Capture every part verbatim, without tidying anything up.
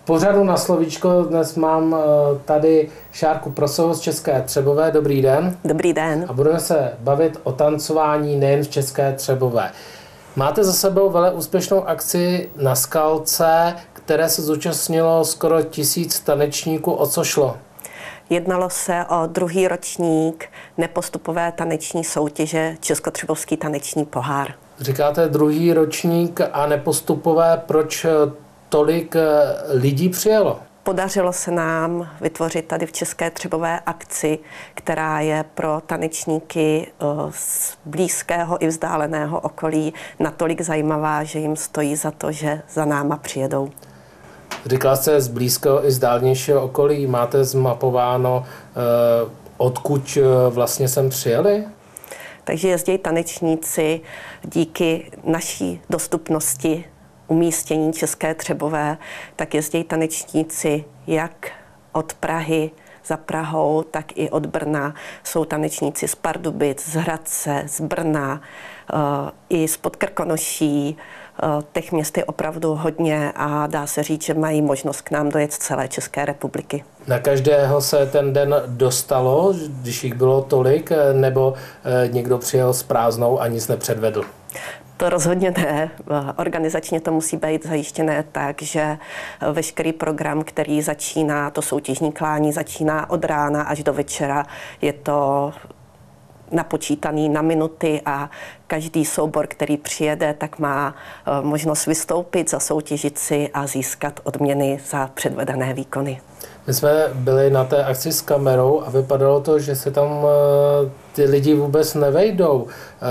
pořadu Na slovíčko dnes mám tady Šárku Prosovou z České Třebové. Dobrý den. Dobrý den. A budeme se bavit o tancování nejen v České Třebové. Máte za sebou vele úspěšnou akci na Skalce, které se zúčastnilo skoro tisíc tanečníků. O co šlo? Jednalo se o druhý ročník nepostupové taneční soutěže Českotřebovský taneční pohár. Říkáte druhý ročník a nepostupové, proč tolik lidí přijelo? Podařilo se nám vytvořit tady v České Třebové akci, která je pro tanečníky z blízkého i vzdáleného okolí natolik zajímavá, že jim stojí za to, že za náma přijedou. Říkala jste z blízkého i z dálnějšího okolí. Máte zmapováno, odkud vlastně sem přijeli? Takže jezdí tanečníci díky naší dostupnosti umístění České Třebové, tak jezdí tanečníci jak od Prahy za Prahou, tak i od Brna. Jsou tanečníci z Pardubic, z Hradce, z Brna, i z Podkrkonoší. Těch měst je opravdu hodně a dá se říct, že mají možnost k nám dojet z celé České republiky. Na každého se ten den dostalo, když jich bylo tolik, nebo někdo přijel s prázdnou a nic nepředvedl? To rozhodně ne. Organizačně to musí být zajištěné tak, že veškerý program, který začíná, to soutěžní klání, začíná od rána až do večera. Je to napočítaný na minuty a každý soubor, který přijede, tak má možnost vystoupit, zasoutěžit si a získat odměny za předvedené výkony. My jsme byli na té akci s kamerou a vypadalo to, že se tam ty lidi vůbec nevejdou.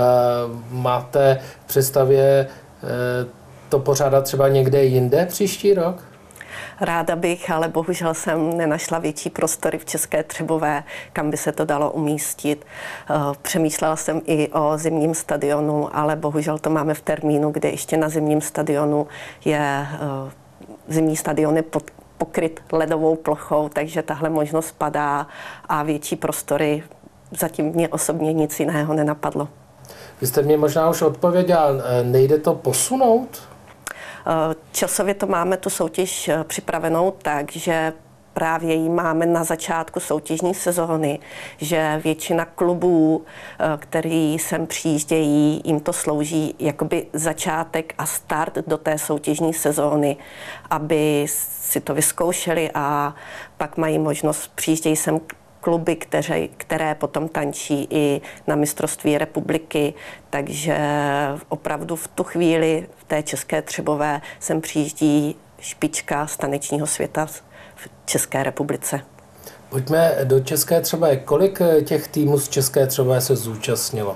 Máte v představě to pořádat třeba někde jinde příští rok? Ráda bych, ale bohužel jsem nenašla větší prostory v České Třebové, kam by se to dalo umístit. Přemýšlela jsem i o zimním stadionu, ale bohužel to máme v termínu, kde ještě na zimním stadionu je zimní stadion je pod pokryt ledovou plochou, takže tahle možnost padá a větší prostory zatím mě osobně nic jiného nenapadlo. Vy jste mě možná už odpověděla, nejde to posunout? Časově to máme tu soutěž připravenou tak, že právě ji máme na začátku soutěžní sezóny, že většina klubů, který sem přijíždějí, jim to slouží jakoby začátek a start do té soutěžní sezóny, aby si to vyzkoušeli a pak mají možnost, přijíždějí sem kluby, které, které potom tančí i na mistrovství republiky, takže opravdu v tu chvíli v té České Třebové sem přijíždí špička z tanečního světa v České republice. Pojďme do České Třebové. Kolik těch týmů z České Třebové se zúčastnilo?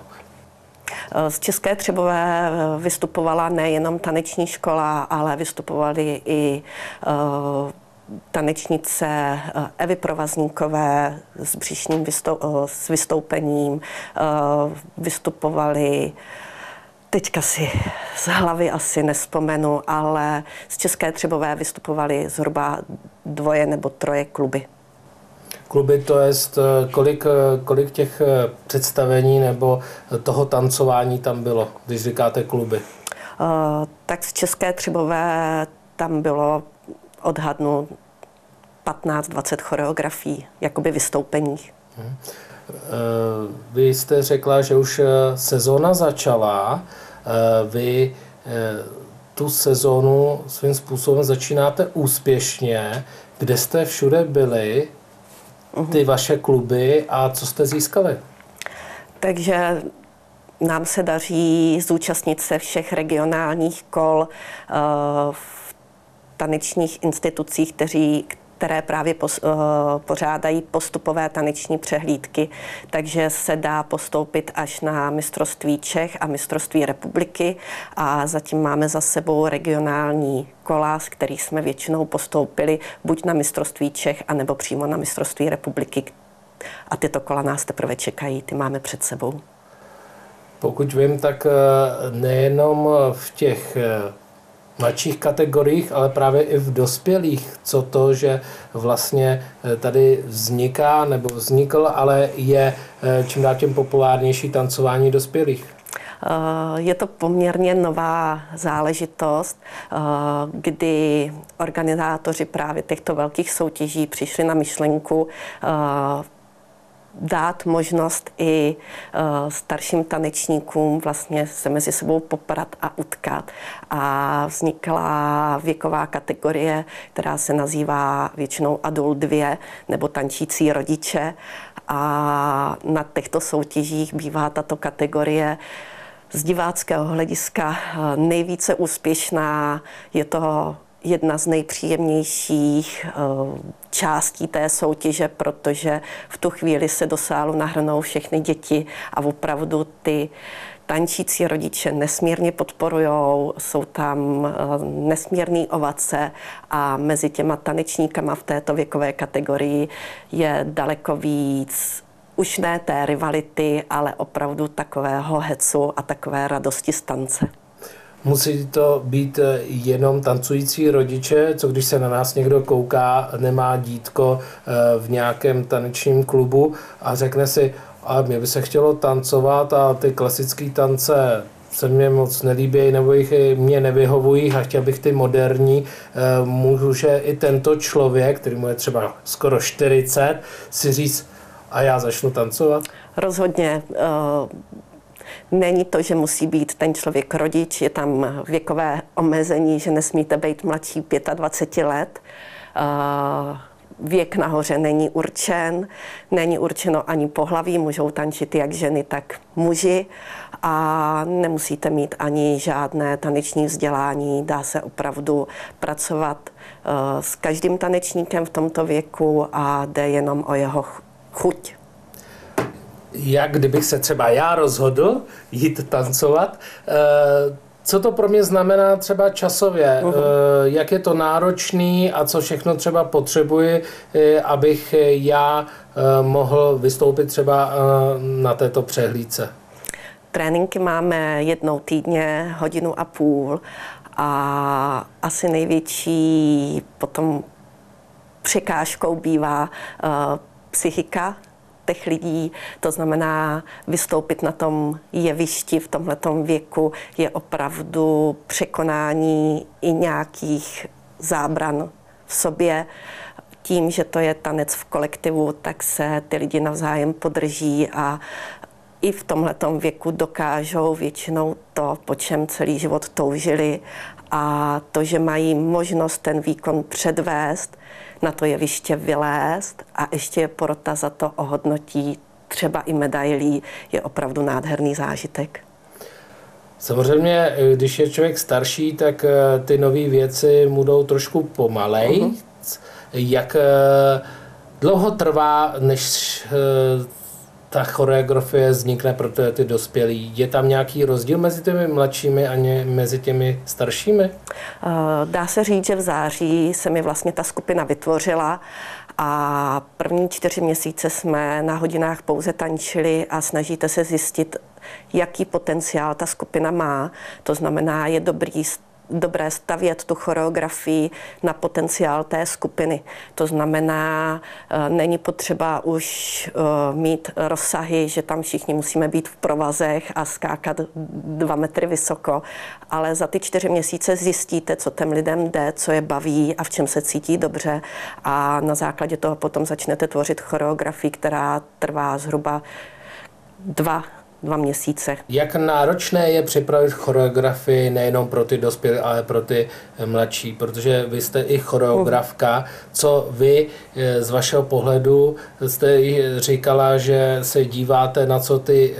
Z České Třebové vystupovala nejenom taneční škola, ale vystupovaly i uh, tanečnice Evy Provazníkové s břišním vystou- s vystoupením, uh, vystupovali, teďka si z hlavy asi nespomenu, ale z České Třebové vystupovali zhruba dvoje nebo troje kluby. Kluby, to je kolik, kolik těch představení nebo toho tancování tam bylo, když říkáte kluby? Uh, tak z České Třebové tam bylo odhadnu patnáct dvacet choreografií, jakoby vystoupeních. Hmm. Vy jste řekla, že už sezóna začala. Vy tu sezónu svým způsobem začínáte úspěšně. Kde jste všude byli, ty vaše kluby, a co jste získali? Takže nám se daří zúčastnit se všech regionálních kol v tanečních institucích, kteří, které právě pos, uh, pořádají postupové taneční přehlídky, takže se dá postoupit až na mistrovství Čech a mistrovství republiky a zatím máme za sebou regionální kola, z kterých jsme většinou postoupili buď na mistrovství Čech, anebo přímo na mistrovství republiky. A tyto kola nás teprve čekají, ty máme před sebou. Pokud vím, tak nejenom v těch mladších kategoriích, ale právě i v dospělých, co to, že vlastně tady vzniká nebo vznikl, ale je čím dál tím populárnější tancování dospělých. Je to poměrně nová záležitost, kdy organizátoři právě těchto velkých soutěží přišli na myšlenku dát možnost i starším tanečníkům vlastně se mezi sebou poprat a utkat. A vznikla věková kategorie, která se nazývá většinou Adult dva nebo tančící rodiče. A na těchto soutěžích bývá tato kategorie z diváckého hlediska nejvíce úspěšná. Je to jedna z nejpříjemnějších částí té soutěže, protože v tu chvíli se do sálu nahrnou všechny děti a opravdu ty tančící rodiče nesmírně podporujou, jsou tam nesmírný ovace a mezi těma tanečníkama v této věkové kategorii je daleko víc už ne té rivality, ale opravdu takového hecu a takové radosti z tance. Musí to být jenom tancující rodiče, co když se na nás někdo kouká, nemá dítko v nějakém tanečním klubu a řekne si, a mě by se chtělo tancovat a ty klasické tance se mě moc nelíbí nebo jich mě nevyhovují a chtěl bych ty moderní, může i tento člověk, který mu je třeba skoro čtyřicet, si říct, a já začnu tancovat? Rozhodně. Není to, že musí být ten člověk rodič, je tam věkové omezení, že nesmíte být mladší dvacet pět let. Věk nahoře není určen, není určeno ani pohlaví, můžou tančit jak ženy, tak muži a nemusíte mít ani žádné taneční vzdělání, dá se opravdu pracovat s každým tanečníkem v tomto věku a jde jenom o jeho chuť. Jak kdybych se třeba já rozhodl jít tancovat, co to pro mě znamená třeba časově, uh-huh. jak je to náročný a co všechno třeba potřebuji, abych já mohl vystoupit třeba na této přehlídce. Tréninky máme jednou týdně, hodinu a půl a asi největší potom překážkou bývá psychika těch lidí, to znamená vystoupit na tom jevišti v tomhletom věku je opravdu překonání i nějakých zábran v sobě. Tím, že to je tanec v kolektivu, tak se ty lidi navzájem podrží a i v tomhletom věku dokážou většinou to, po čem celý život toužili a to, že mají možnost ten výkon předvést, na to jeviště vylézt a ještě je porota za to ohodnotí třeba i medailí, je opravdu nádherný zážitek. Samozřejmě, když je člověk starší, tak ty nové věci mu jdou trošku pomalej. Uh-huh. Jak dlouho trvá, než ta choreografie vznikne pro ty dospělí? Je tam nějaký rozdíl mezi těmi mladšími a mezi těmi staršími? Dá se říct, že v září se mi vlastně ta skupina vytvořila a první čtyři měsíce jsme na hodinách pouze tančili a snažíte se zjistit, jaký potenciál ta skupina má. To znamená, je dobrý dobré stavět tu choreografii na potenciál té skupiny. To znamená, není potřeba už mít rozsahy, že tam všichni musíme být v provazech a skákat dva metry vysoko, ale za ty čtyři měsíce zjistíte, co těm lidem jde, co je baví a v čem se cítí dobře a na základě toho potom začnete tvořit choreografii, která trvá zhruba dva dva měsíce. Jak náročné je připravit choreografii nejenom pro ty dospělé, ale pro ty mladší, protože vy jste i choreografka. Co vy z vašeho pohledu jste říkala, že se díváte na co ty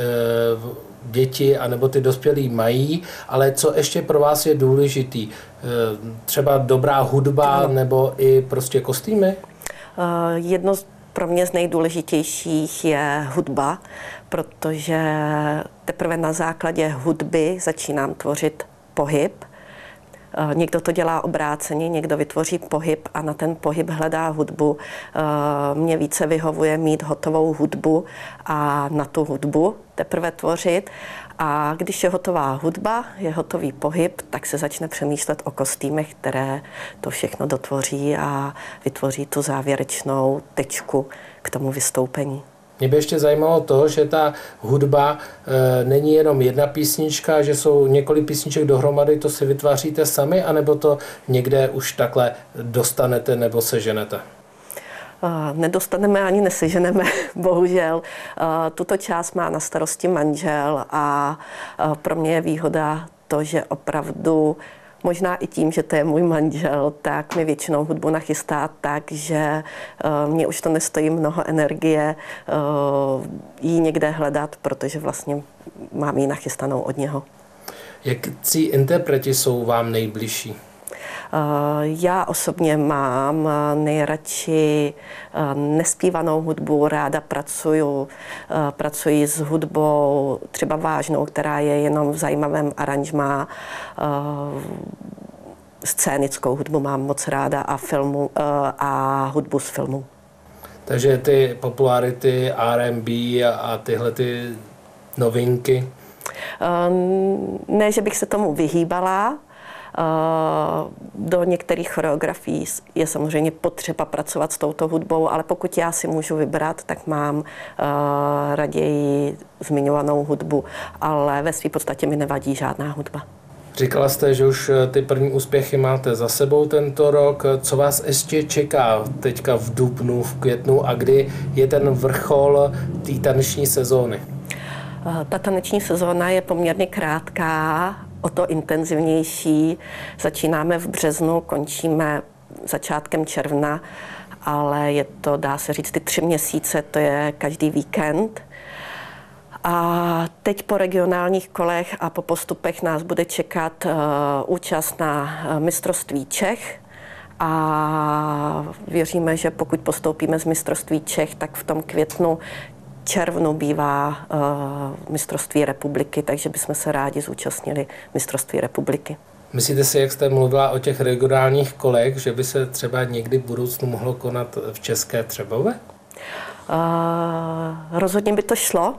děti anebo ty dospělí mají, ale co ještě pro vás je důležitý? Třeba dobrá hudba nebo i prostě kostýmy? Jedno z pro mě z nejdůležitějších je hudba, protože teprve na základě hudby začínám tvořit pohyb. Někdo to dělá obráceně, někdo vytvoří pohyb a na ten pohyb hledá hudbu. Mně více vyhovuje mít hotovou hudbu a na tu hudbu teprve tvořit. A když je hotová hudba, je hotový pohyb, tak se začne přemýšlet o kostýmech, které to všechno dotvoří a vytvoří tu závěrečnou tečku k tomu vystoupení. Mě by ještě zajímalo to, že ta hudba e, není jenom jedna písnička, že jsou několik písniček dohromady, to si vytváříte sami, anebo to někde už takhle dostanete nebo seženete? Nedostaneme ani neseženeme, bohužel. Tuto část má na starosti manžel a pro mě je výhoda to, že opravdu možná i tím, že to je můj manžel, tak mi většinou hudbu nachystá tak, že mě už to nestojí mnoho energie ji někde hledat, protože vlastně mám ji nachystanou od něho. Jakcí interpreti jsou vám nejbližší? Já osobně mám nejradši nespívanou hudbu, ráda pracuju, pracuji s hudbou třeba vážnou, která je jenom v zajímavém aranžmá. Scénickou hudbu mám moc ráda a, filmu, a hudbu z filmu. Takže ty popularity, R and B a, a tyhle ty novinky? Ne, že bych se tomu vyhýbala. Do některých choreografií je samozřejmě potřeba pracovat s touto hudbou, ale pokud já si můžu vybrat, tak mám raději zmiňovanou hudbu, ale ve své podstatě mi nevadí žádná hudba. Říkala jste, že už ty první úspěchy máte za sebou tento rok. Co vás ještě čeká teďka v dubnu, v květnu a kdy je ten vrchol té taneční sezóny? Ta taneční sezóna je poměrně krátká, o to intenzivnější. Začínáme v březnu, končíme začátkem června, ale je to, dá se říct, ty tři měsíce, to je každý víkend. A teď po regionálních kolech a po postupech nás bude čekat uh, účast na uh, mistrovství Čech. A věříme, že pokud postoupíme z mistrovství Čech, tak v tom květnu červnu bývá uh, mistrovství republiky, takže bychom se rádi zúčastnili mistrovství republiky. Myslíte si, jak jste mluvila o těch regionálních kolech, že by se třeba někdy v budoucnu mohlo konat v České Třebové? Uh, rozhodně by to šlo.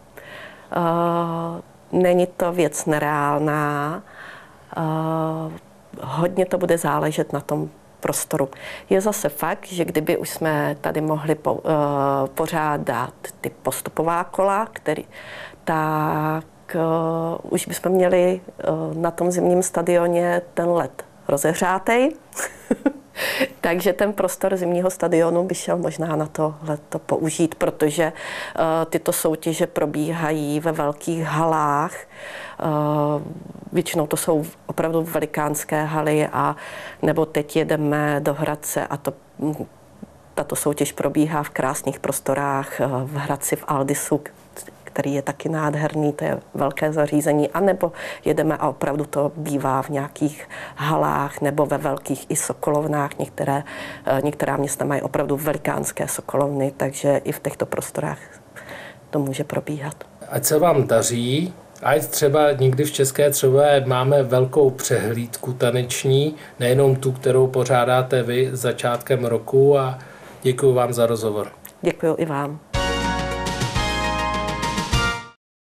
Uh, není to věc nereálná. Uh, hodně to bude záležet na tom prostoru. Je zase fakt, že kdyby už jsme tady mohli po, uh, pořádat ty postupová kola, který, tak uh, už bychom měli uh, na tom zimním stadioně ten led rozehřátej. Takže ten prostor zimního stadionu by šel možná na tohleto použít, protože uh, tyto soutěže probíhají ve velkých halách. Uh, většinou to jsou opravdu velikánské haly, a nebo teď jedeme do Hradce a to, tato soutěž probíhá v krásných prostorách uh, v Hradci v Aldisu, který je taky nádherný, to je velké zařízení, anebo jedeme a opravdu to bývá v nějakých halách nebo ve velkých i sokolovnách. Některé, některá města mají opravdu velikánské sokolovny, takže i v těchto prostorách to může probíhat. Ať se vám daří, ať třeba někdy v České Třebové máme velkou přehlídku taneční, nejenom tu, kterou pořádáte vy začátkem roku, a děkuji vám za rozhovor. Děkuji i vám.